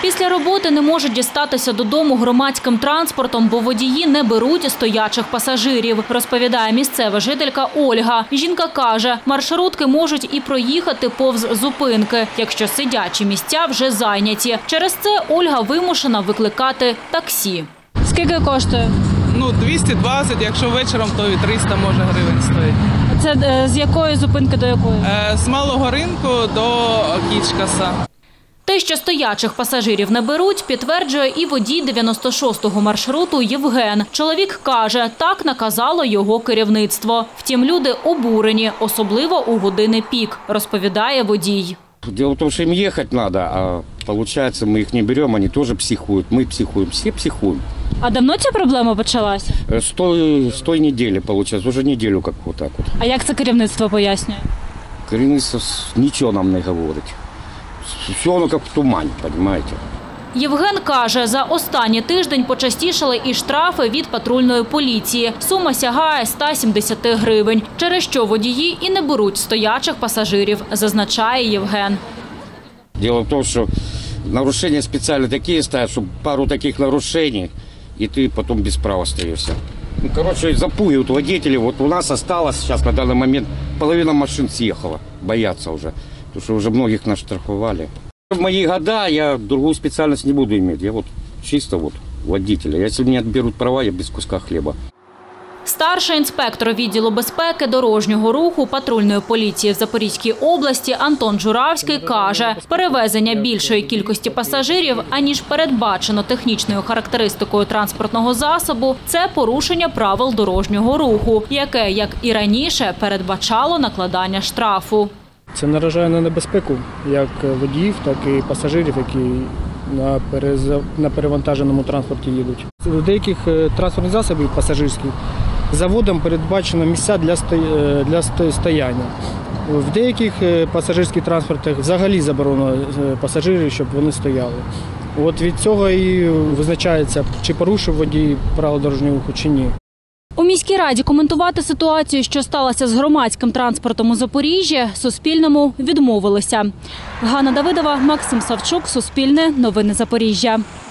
Після роботи не можуть дістатися додому громадським транспортом, бо водії не беруть стоячих пасажирів, розповідає місцева жителька Ольга. Жінка каже, маршрутки можуть і проїхати повз зупинки, якщо сидячі місця вже зайняті. Через це Ольга вимушена викликати таксі. Скільки коштує? 220, якщо вечором, то і 300 може гривень стоїть. Це з якої зупинки до якої? З Малого ринку до Кічкаса. Те, що стоячих пасажирів не беруть, підтверджує і водій 96-го маршруту Євген. Чоловік каже, так наказало його керівництво. Втім, люди обурені, особливо у години пік, розповідає водій. Дело в том, что им ехать надо, а получается мы их не берем, они тоже психуют, мы психуем, все психуем. А давно ця проблема почалася? С той недели, получается, уже неделю как вот так вот. А як це керівництво пояснює? Керівництво нічого нам не говорить. Все воно як в тумані, розумієте? Євген каже, за останній тиждень почастішали і штрафи від патрульної поліції. Сума сягає 170 гривень, через що водії і не беруть стоячих пасажирів, зазначає Євген. Дело в том, что нарушения специально такие ставят, что пару таких нарушений, и ты потом без права остаешься. Запугивают водителей. Вот у нас осталось сейчас на данный момент половина машин съехала. Боятся уже, потому что уже многих наштрафовали. В мои года я другую специальность не буду иметь. Я чисто водителя. Если мне отберут права, я без куска хлеба. Старший інспектор відділу безпеки дорожнього руху патрульної поліції в Запорізькій області Антон Журавський каже, перевезення більшої кількості пасажирів, аніж передбачено технічною характеристикою транспортного засобу – це порушення правил дорожнього руху, яке, як і раніше, передбачало накладання штрафу. Це наражає на небезпеку як водіїв, так і пасажирів, які на перевантаженому транспорті їдуть. У деяких транспортних засобів пасажирських заводом передбачено місця для стояння. В деяких пасажирських транспортах взагалі заборонено пасажирів, щоб вони стояли. Від цього і визначається, чи порушив водій правила дорожнього руху, чи ні. У міській раді коментувати ситуацію, що сталося з громадським транспортом у Запоріжжі, Суспільному відмовилися. Ганна Давидова, Максим Савчук, Суспільне, Новини Запоріжжя.